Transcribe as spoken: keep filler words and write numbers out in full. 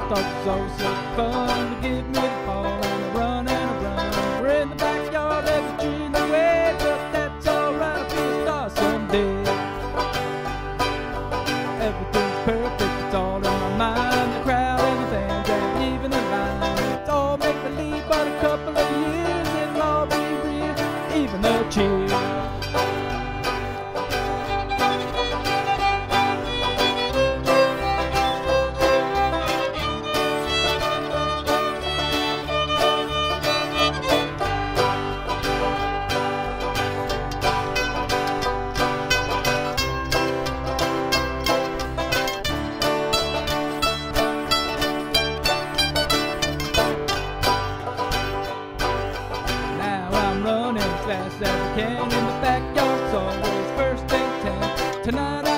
thought it was so, so fun to give me the ball and I run and I run. We're in the backyard, every tree in the way, but that's alright, I'll be a star someday. Everything's perfect, it's all in my mind. The crowd and the fans and even the line. It's all make-believe, but a couple of years it'll all be real, even the cheers. Running as fast as I can in the backyard, it's always first and ten. Tonight